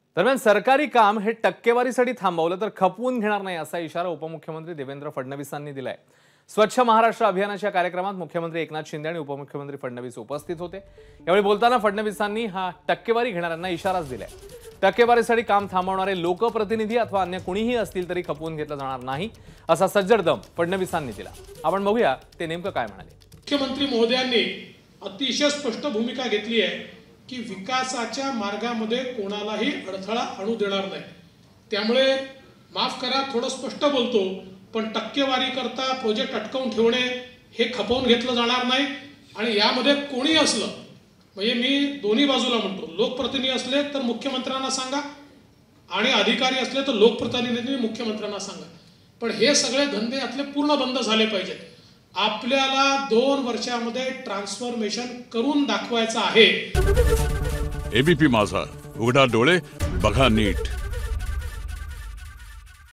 दरम्यान सरकारी काम हे टक्केवारीसाठी थांबवलं तर खपवून घेणार नाही असा इशारा उपमुख्यमंत्री देवेंद्र फडणवीसांनी दिलाय। स्वच्छ महाराष्ट्र अभियानाच्या कार्यक्रमात मुख्यमंत्री एकनाथ शिंदे आणि उपमुख्यमंत्री फडणवीस उपस्थित होते। यावेळी बोलताना फडणवीसांनी हा टक्केवारी घेणाऱ्यांना इशाराच दिलाय। टक्केवारीसाठी काम थांबवणारे लोकप्रतिनिधी अथवा अन्य कोणीही असतील तरी खपवून घेतलं जाणार नाही असा सज्जड दम फडणवीसांनी दिला। आपण बघूया ते नेमकं काय म्हणाले। मुख्यमंत्री महोदयांनी अतिशय स्पष्ट भूमिका घेतली आहे की विकासाच्या मार्गामध्ये कोणालाही अडथळा आणू देणार नाही। त्यामुळे माफ करा थोडं स्पष्ट बोलतो, पण टक्केवारी करता प्रोजेक्ट अटकवून ठेवणे हे खपवून घेतलं जाणार नाही। आणि यामध्ये कोणी असलं म्हणजे मी दोन्ही बाजूला म्हणतो, लोकप्रतिनिधी असले तर मुख्यमंत्र्यांना सांगा आणि अधिकारी असले तर लोकप्रतिनिधींनी मुख्यमंत्र्यांना सांगा, पण हे सगळे धंदे यातले पूर्ण बंद झाले पाहिजेत। आपल्याला 2 वर्षांमध्ये ट्रान्सफॉर्मेशन करून दाखवायचं आहे। एबीपी माझा, उघडा डोळे बघा नीट।